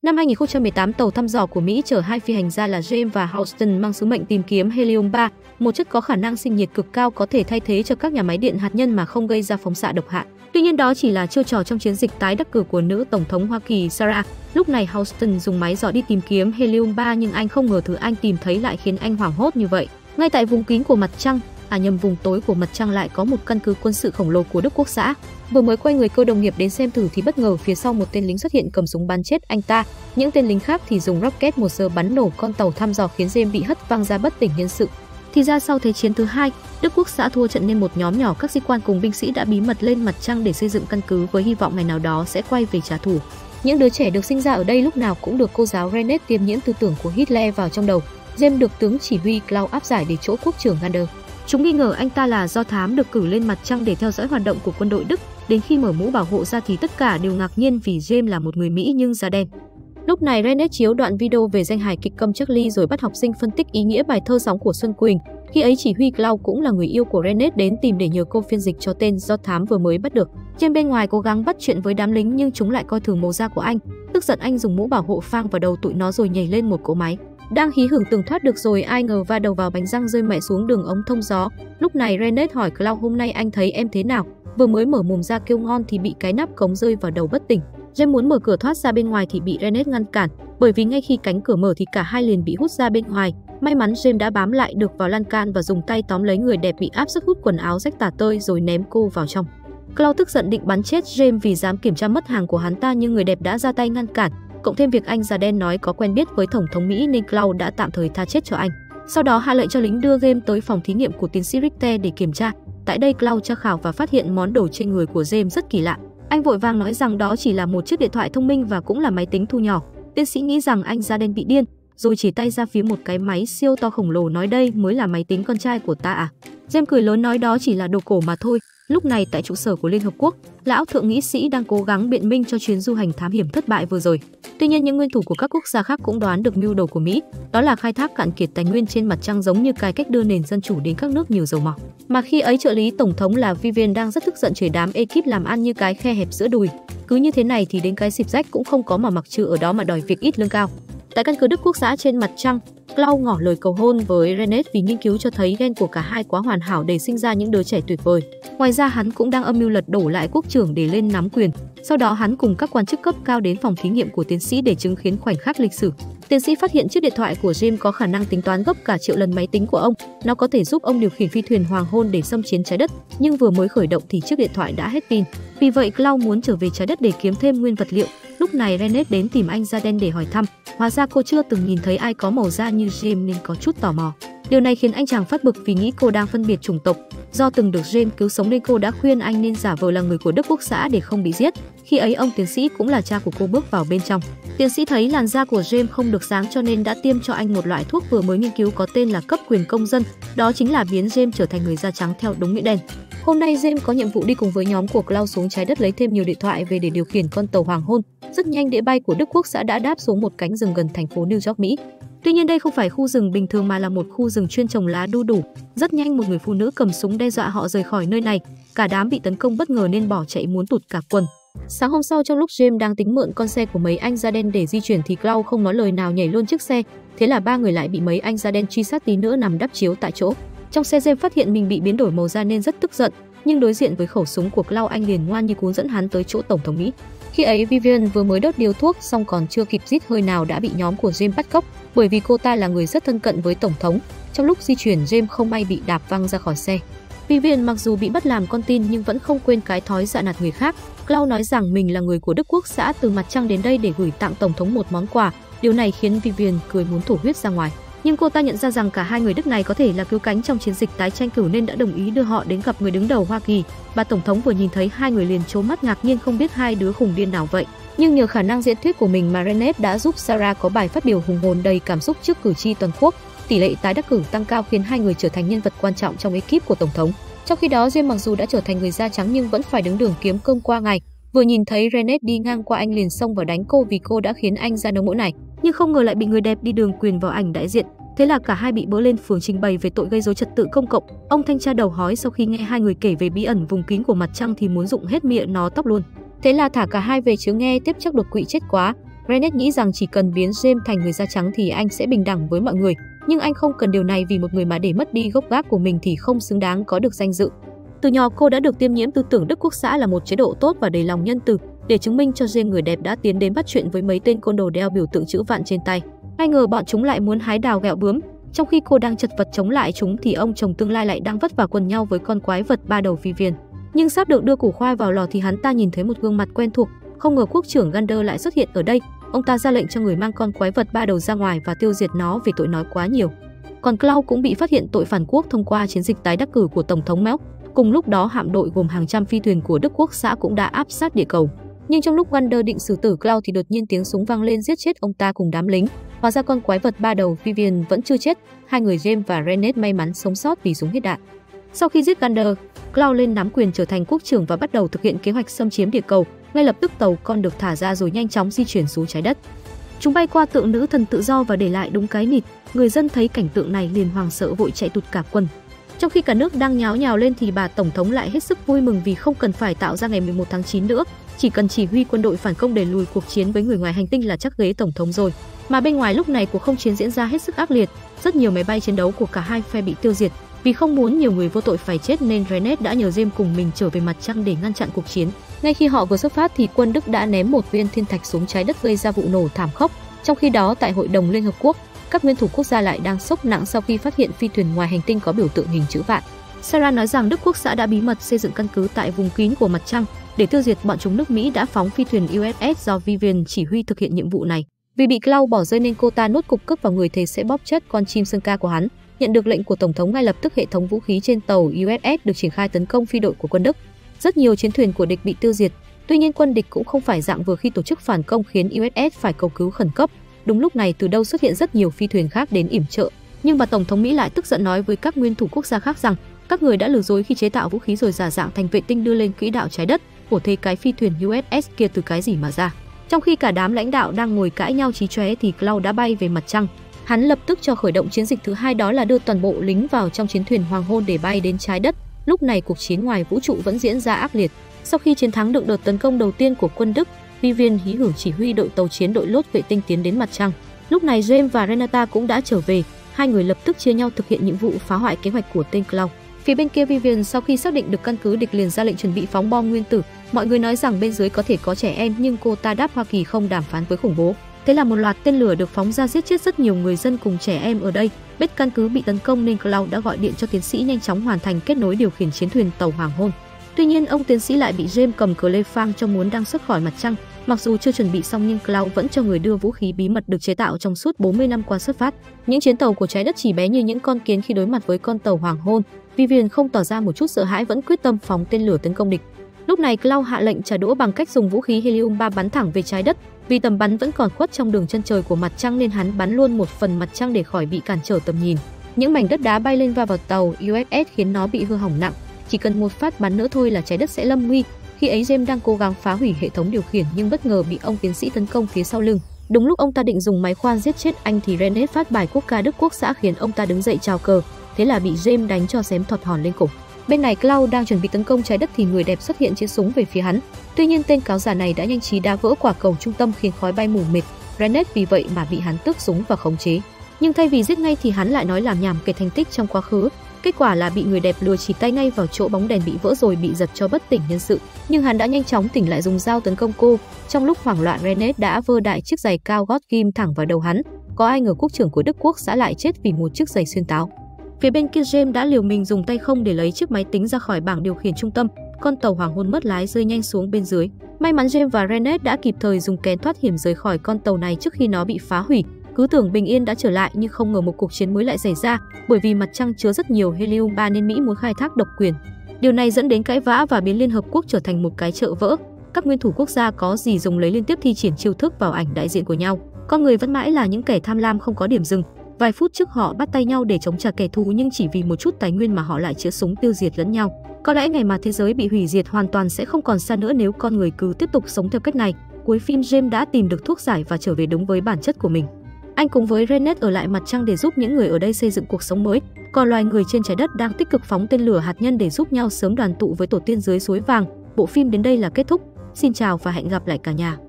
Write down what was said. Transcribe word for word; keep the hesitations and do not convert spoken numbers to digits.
Năm hai nghìn không trăm mười tám, tàu thăm dò của Mỹ chở hai phi hành gia là James và Houston mang sứ mệnh tìm kiếm helium ba, một chất có khả năng sinh nhiệt cực cao có thể thay thế cho các nhà máy điện hạt nhân mà không gây ra phóng xạ độc hại. Tuy nhiên đó chỉ là chiêu trò trong chiến dịch tái đắc cử của nữ tổng thống Hoa Kỳ Sarah. Lúc này Houston dùng máy dò đi tìm kiếm helium ba nhưng anh không ngờ thứ anh tìm thấy lại khiến anh hoảng hốt như vậy. Ngay tại vùng kín của mặt trăng, à nhầm vùng tối của mặt trăng lại có một căn cứ quân sự khổng lồ của Đức Quốc xã. Vừa mới quay người cơ đồng nghiệp đến xem thử thì bất ngờ phía sau một tên lính xuất hiện cầm súng bắn chết anh ta. Những tên lính khác thì dùng rocket một giờ bắn nổ con tàu thăm dò khiến James bị hất văng ra bất tỉnh nhân sự. Thì ra sau Thế chiến thứ hai, Đức Quốc xã thua trận nên một nhóm nhỏ các sĩ quan cùng binh sĩ đã bí mật lên mặt trăng để xây dựng căn cứ với hy vọng ngày nào đó sẽ quay về trả thù. Những đứa trẻ được sinh ra ở đây lúc nào cũng được cô giáo Rennet tiêm nhiễm tư tưởng của Hitler vào trong đầu. James được tướng chỉ huy Klaus áp giải để chỗ quốc trưởng Gander. Chúng nghi ngờ anh ta là do thám được cử lên mặt trăng để theo dõi hoạt động của quân đội Đức. Đến khi mở mũ bảo hộ ra thì tất cả đều ngạc nhiên vì James là một người Mỹ nhưng da đen. Lúc này Rennet chiếu đoạn video về danh hài kịch Câm Charlie rồi bắt học sinh phân tích ý nghĩa bài thơ Sóng của Xuân Quỳnh. Khi ấy chỉ huy Klaus cũng là người yêu của Rennet đến tìm để nhờ cô phiên dịch cho tên do thám vừa mới bắt được. Trên bên ngoài cố gắng bắt chuyện với đám lính nhưng chúng lại coi thường màu da của anh. Tức giận anh dùng mũ bảo hộ phang vào đầu tụi nó rồi nhảy lên một cỗ máy. Đang hí hưởng tưởng thoát được rồi ai ngờ va đầu vào bánh răng rơi mẹ xuống đường ống thông gió. Lúc này Rennet hỏi Klaus hôm nay anh thấy em thế nào. Vừa mới mở mồm ra kêu ngon thì bị cái nắp cống rơi vào đầu bất tỉnh. James muốn mở cửa thoát ra bên ngoài thì bị Rennet ngăn cản, bởi vì ngay khi cánh cửa mở thì cả hai liền bị hút ra bên ngoài. May mắn James đã bám lại được vào lan can và dùng tay tóm lấy người đẹp bị áp sức hút quần áo rách tả tơi rồi ném cô vào trong. Klaus tức giận định bắn chết James vì dám kiểm tra mất hàng của hắn ta nhưng người đẹp đã ra tay ngăn cản. Cộng thêm việc anh da đen nói có quen biết với Tổng thống Mỹ nên Klaus đã tạm thời tha chết cho anh. Sau đó hạ lệnh cho lính đưa James tới phòng thí nghiệm của tiến sĩ Richter để kiểm tra. Tại đây Klaus tra khảo và phát hiện món đồ trên người của James rất kỳ lạ. Anh vội vàng nói rằng đó chỉ là một chiếc điện thoại thông minh và cũng là máy tính thu nhỏ. Tiến sĩ nghĩ rằng anh da đen bị điên, rồi chỉ tay ra phía một cái máy siêu to khổng lồ nói đây mới là máy tính con trai của ta à. James cười lớn nói đó chỉ là đồ cổ mà thôi. Lúc này tại trụ sở của Liên Hợp Quốc, lão thượng nghị sĩ đang cố gắng biện minh cho chuyến du hành thám hiểm thất bại vừa rồi. Tuy nhiên những nguyên thủ của các quốc gia khác cũng đoán được mưu đồ của Mỹ, đó là khai thác cạn kiệt tài nguyên trên mặt trăng giống như cải cách đưa nền dân chủ đến các nước nhiều dầu mỏ. Mà khi ấy trợ lý tổng thống là Vivian đang rất tức giận chửi đám ekip làm ăn như cái khe hẹp giữa đùi. Cứ như thế này thì đến cái xịp rách cũng không có mà mặc trừ ở đó mà đòi việc ít lương cao. Tại căn cứ Đức Quốc xã trên mặt trăng, Klaus ngỏ lời cầu hôn với Rennet vì nghiên cứu cho thấy gen của cả hai quá hoàn hảo để sinh ra những đứa trẻ tuyệt vời. Ngoài ra hắn cũng đang âm mưu lật đổ lại quốc trưởng để lên nắm quyền. Sau đó hắn cùng các quan chức cấp cao đến phòng thí nghiệm của tiến sĩ để chứng kiến khoảnh khắc lịch sử. Tiến sĩ phát hiện chiếc điện thoại của James có khả năng tính toán gấp cả triệu lần máy tính của ông. Nó có thể giúp ông điều khiển phi thuyền hoàng hôn để xâm chiếm trái đất, nhưng vừa mới khởi động thì chiếc điện thoại đã hết pin. Vì vậy Klaus muốn trở về trái đất để kiếm thêm nguyên vật liệu. Lúc này Rennet đến tìm anh da đen để hỏi thăm. Hóa ra cô chưa từng nhìn thấy ai có màu da như James nên có chút tò mò. Điều này khiến anh chàng phát bực vì nghĩ cô đang phân biệt chủng tộc. Do từng được James cứu sống nên cô đã khuyên anh nên giả vờ là người của Đức Quốc xã để không bị giết. Khi ấy ông tiến sĩ cũng là cha của cô bước vào bên trong. Tiến sĩ thấy làn da của James không được sáng cho nên đã tiêm cho anh một loại thuốc vừa mới nghiên cứu có tên là cấp quyền công dân. Đó chính là biến James trở thành người da trắng theo đúng nghĩa đen. Hôm nay James có nhiệm vụ đi cùng với nhóm của Klaus xuống trái đất lấy thêm nhiều điện thoại về để điều khiển con tàu hoàng hôn. Rất nhanh đĩa bay của Đức Quốc xã đã đáp xuống một cánh rừng gần thành phố New York, Mỹ. Tuy nhiên đây không phải khu rừng bình thường mà là một khu rừng chuyên trồng lá đu đủ. Rất nhanh một người phụ nữ cầm súng đe dọa họ rời khỏi nơi này. Cả đám bị tấn công bất ngờ nên bỏ chạy muốn tụt cả quần. Sáng hôm sau trong lúc James đang tính mượn con xe của mấy anh da đen để di chuyển thì Klaus không nói lời nào nhảy luôn chiếc xe. Thế là ba người lại bị mấy anh da đen truy sát tí nữa nằm đắp chiếu tại chỗ. Trong xe James phát hiện mình bị biến đổi màu da nên rất tức giận. Nhưng đối diện với khẩu súng của Klaus anh liền ngoan như cún dẫn hắn tới chỗ tổng thống Mỹ. Khi ấy Vivian vừa mới đốt điếu thuốc xong còn chưa kịp rít hơi nào đã bị nhóm của James bắt cóc, bởi vì cô ta là người rất thân cận với tổng thống. Trong lúc di chuyển James không may bị đạp văng ra khỏi xe. Vivian mặc dù bị bắt làm con tin nhưng vẫn không quên cái thói dọa nạt người khác. Klaus nói rằng mình là người của Đức Quốc xã từ mặt trăng đến đây để gửi tặng tổng thống một món quà. Điều này khiến Vivian cười muốn thổ huyết ra ngoài. Nhưng cô ta nhận ra rằng cả hai người Đức này có thể là cứu cánh trong chiến dịch tái tranh cử nên đã đồng ý đưa họ đến gặp người đứng đầu Hoa Kỳ. Bà tổng thống vừa nhìn thấy hai người liền trố mắt ngạc nhiên không biết hai đứa khùng điên nào vậy. Nhưng nhờ khả năng diễn thuyết của mình mà Rennet đã giúp Sarah có bài phát biểu hùng hồn đầy cảm xúc trước cử tri toàn quốc. Tỷ lệ tái đắc cử tăng cao khiến hai người trở thành nhân vật quan trọng trong ekip của tổng thống. Trong khi đó James mặc dù đã trở thành người da trắng nhưng vẫn phải đứng đường kiếm cơm qua ngày. Vừa nhìn thấy Rennet đi ngang qua anh liền xông vào đánh cô vì cô đã khiến anh ra nông nỗi này. Nhưng không ngờ lại bị người đẹp đi đường quyền vào ảnh đại diện. Thế là cả hai bị bớ lên phường trình bày về tội gây rối trật tự công cộng. Ông thanh tra đầu hói sau khi nghe hai người kể về bí ẩn vùng kín của mặt trăng thì muốn rụng hết miệng nó tóc luôn. Thế là thả cả hai về chứ nghe tiếp chắc đột quỵ chết quá. Rennet nghĩ rằng chỉ cần biến James thành người da trắng thì anh sẽ bình đẳng với mọi người, nhưng anh không cần điều này vì một người mà để mất đi gốc gác của mình thì không xứng đáng có được danh dự. Từ nhỏ cô đã được tiêm nhiễm tư tưởng Đức Quốc xã là một chế độ tốt và đầy lòng nhân từ. Để chứng minh cho James người đẹp đã tiến đến bắt chuyện với mấy tên côn đồ đeo biểu tượng chữ vạn trên tay. Ai ngờ bọn chúng lại muốn hái đào ghẹo bướm. Trong khi cô đang chật vật chống lại chúng thì ông chồng tương lai lại đang vất vả quần nhau với con quái vật ba đầu Vivian. Nhưng sắp được đưa củ khoai vào lò thì hắn ta nhìn thấy một gương mặt quen thuộc. Không ngờ quốc trưởng Gander lại xuất hiện ở đây. Ông ta ra lệnh cho người mang con quái vật ba đầu ra ngoài và tiêu diệt nó vì tội nói quá nhiều. Còn Klaus cũng bị phát hiện tội phản quốc thông qua chiến dịch tái đắc cử của Tổng thống Melk. Cùng lúc đó hạm đội gồm hàng trăm phi thuyền của Đức Quốc xã cũng đã áp sát địa cầu. Nhưng trong lúc Gander định xử tử Klaus thì đột nhiên tiếng súng vang lên giết chết ông ta cùng đám lính. Hóa ra con quái vật ba đầu Vivian vẫn chưa chết. Hai người James và Rennet may mắn sống sót vì súng hết đạn. Sau khi giết Gander, Klaus lên nắm quyền trở thành quốc trưởng và bắt đầu thực hiện kế hoạch xâm chiếm địa cầu. Ngay lập tức tàu con được thả ra rồi nhanh chóng di chuyển xuống trái đất. Chúng bay qua tượng nữ thần tự do và để lại đúng cái nịt. Người dân thấy cảnh tượng này liền hoảng sợ vội chạy tụt cả quần. Trong khi cả nước đang nháo nhào lên thì bà tổng thống lại hết sức vui mừng vì không cần phải tạo ra ngày mười một tháng chín nữa, chỉ cần chỉ huy quân đội phản công để lùi cuộc chiến với người ngoài hành tinh là chắc ghế tổng thống rồi. Mà bên ngoài lúc này cuộc không chiến diễn ra hết sức ác liệt, rất nhiều máy bay chiến đấu của cả hai phe bị tiêu diệt. Vì không muốn nhiều người vô tội phải chết nên Rennet đã nhờ James cùng mình trở về mặt trăng để ngăn chặn cuộc chiến. Ngay khi họ vừa xuất phát thì quân Đức đã ném một viên thiên thạch xuống trái đất gây ra vụ nổ thảm khốc. Trong khi đó tại Hội đồng Liên Hợp Quốc, các nguyên thủ quốc gia lại đang sốc nặng sau khi phát hiện phi thuyền ngoài hành tinh có biểu tượng hình chữ vạn. Sarah nói rằng Đức Quốc xã đã bí mật xây dựng căn cứ tại vùng kín của mặt trăng để tiêu diệt bọn chúng. Nước Mỹ đã phóng phi thuyền u ét ét do Vivian chỉ huy thực hiện nhiệm vụ này. Vì bị Klaus bỏ rơi nên cô ta nuốt cục cức vào người thề sẽ bóp chết con chim sơn ca của hắn. Nhận được lệnh của tổng thống, ngay lập tức hệ thống vũ khí trên tàu u ét ét được triển khai tấn công phi đội của quân Đức. Rất nhiều chiến thuyền của địch bị tiêu diệt. Tuy nhiên quân địch cũng không phải dạng vừa khi tổ chức phản công khiến u ét ét phải cầu cứu khẩn cấp. Đúng lúc này từ đâu xuất hiện rất nhiều phi thuyền khác đến yểm trợ. Nhưng bà tổng thống Mỹ lại tức giận nói với các nguyên thủ quốc gia khác rằng các người đã lừa dối khi chế tạo vũ khí rồi giả dạng thành vệ tinh đưa lên quỹ đạo trái đất. Ủa thế cái phi thuyền u ét ét kia từ cái gì mà ra? Trong khi cả đám lãnh đạo đang ngồi cãi nhau chí chóe thì Klaus đã bay về mặt trăng. Hắn lập tức cho khởi động chiến dịch thứ hai, đó là đưa toàn bộ lính vào trong chiến thuyền hoàng hôn để bay đến trái đất. Lúc này cuộc chiến ngoài vũ trụ vẫn diễn ra ác liệt. Sau khi chiến thắng được đợt tấn công đầu tiên của quân Đức, Vivian hí hửng chỉ huy đội tàu chiến đội lốt vệ tinh tiến đến mặt trăng. Lúc này James và Renata cũng đã trở về. Hai người lập tức chia nhau thực hiện nhiệm vụ phá hoại kế hoạch của tên Klaus. Phía bên kia Vivian sau khi xác định được căn cứ địch liền ra lệnh chuẩn bị phóng bom nguyên tử. Mọi người nói rằng bên dưới có thể có trẻ em nhưng cô ta đáp Hoa Kỳ không đàm phán với khủng bố. Thế là một loạt tên lửa được phóng ra giết chết rất nhiều người dân cùng trẻ em ở đây. Biết căn cứ bị tấn công nên Klaus đã gọi điện cho tiến sĩ nhanh chóng hoàn thành kết nối điều khiển chiến thuyền tàu hoàng hôn. Tuy nhiên ông tiến sĩ lại bị James cầm cờ lê phang cho muốn đang xuất khỏi mặt trăng. Mặc dù chưa chuẩn bị xong nhưng Klaus vẫn cho người đưa vũ khí bí mật được chế tạo trong suốt bốn mươi năm qua xuất phát. Những chiến tàu của trái đất chỉ bé như những con kiến khi đối mặt với con tàu hoàng hôn. Vivian không tỏ ra một chút sợ hãi, vẫn quyết tâm phóng tên lửa tấn công địch. Lúc này Klaus hạ lệnh trả đũa bằng cách dùng vũ khí helium ba bắn thẳng về trái đất. Vì tầm bắn vẫn còn khuất trong đường chân trời của mặt trăng nên hắn bắn luôn một phần mặt trăng để khỏi bị cản trở tầm nhìn. Những mảnh đất đá bay lên va vào tàu u ét ét khiến nó bị hư hỏng nặng. Chỉ cần một phát bắn nữa thôi là trái đất sẽ lâm nguy. Khi ấy James đang cố gắng phá hủy hệ thống điều khiển nhưng bất ngờ bị ông tiến sĩ tấn công phía sau lưng. Đúng lúc ông ta định dùng máy khoan giết chết anh thì Rennet phát bài quốc ca Đức Quốc xã khiến ông ta đứng dậy chào cờ. Thế là bị James đánh cho xém thọt hòn lên cổ. Bên này Klaus đang chuẩn bị tấn công trái đất thì người đẹp xuất hiện chĩa súng về phía hắn. Tuy nhiên tên cáo giả này đã nhanh trí đá vỡ quả cầu trung tâm khiến khói bay mù mịt. Rennet vì vậy mà bị hắn tước súng và khống chế. Nhưng thay vì giết ngay thì hắn lại nói làm nhảm kể thành tích trong quá khứ. Kết quả là bị người đẹp lừa chỉ tay ngay vào chỗ bóng đèn bị vỡ rồi bị giật cho bất tỉnh nhân sự. Nhưng hắn đã nhanh chóng tỉnh lại dùng dao tấn công cô. Trong lúc hoảng loạn Rennet đã vơ đại chiếc giày cao gót ghim thẳng vào đầu hắn. Có ai ngờ quốc trưởng của Đức Quốc xã lại chết vì một chiếc giày xuyên táo. Phía bên kia James đã liều mình dùng tay không để lấy chiếc máy tính ra khỏi bảng điều khiển trung tâm. Con tàu hoàng hôn mất lái rơi nhanh xuống bên dưới. May mắn James và Rennet đã kịp thời dùng kén thoát hiểm rời khỏi con tàu này trước khi nó bị phá hủy. Cứ tưởng bình yên đã trở lại nhưng không ngờ một cuộc chiến mới lại xảy ra, bởi vì mặt trăng chứa rất nhiều helium ba nên Mỹ muốn khai thác độc quyền. Điều này dẫn đến cãi vã và biến Liên Hợp Quốc trở thành một cái chợ vỡ. Các nguyên thủ quốc gia có gì dùng lấy liên tiếp thi triển chiêu thức vào ảnh đại diện của nhau. Con người vẫn mãi là những kẻ tham lam không có điểm dừng. Vài phút trước họ bắt tay nhau để chống trả kẻ thù nhưng chỉ vì một chút tài nguyên mà họ lại chĩa súng tiêu diệt lẫn nhau. Có lẽ ngày mà thế giới bị hủy diệt hoàn toàn sẽ không còn xa nữa nếu con người cứ tiếp tục sống theo cách này. Cuối phim James đã tìm được thuốc giải và trở về đúng với bản chất của mình. Anh cùng với Rennet ở lại mặt trăng để giúp những người ở đây xây dựng cuộc sống mới. Còn loài người trên trái đất đang tích cực phóng tên lửa hạt nhân để giúp nhau sớm đoàn tụ với tổ tiên dưới suối vàng. Bộ phim đến đây là kết thúc. Xin chào và hẹn gặp lại cả nhà.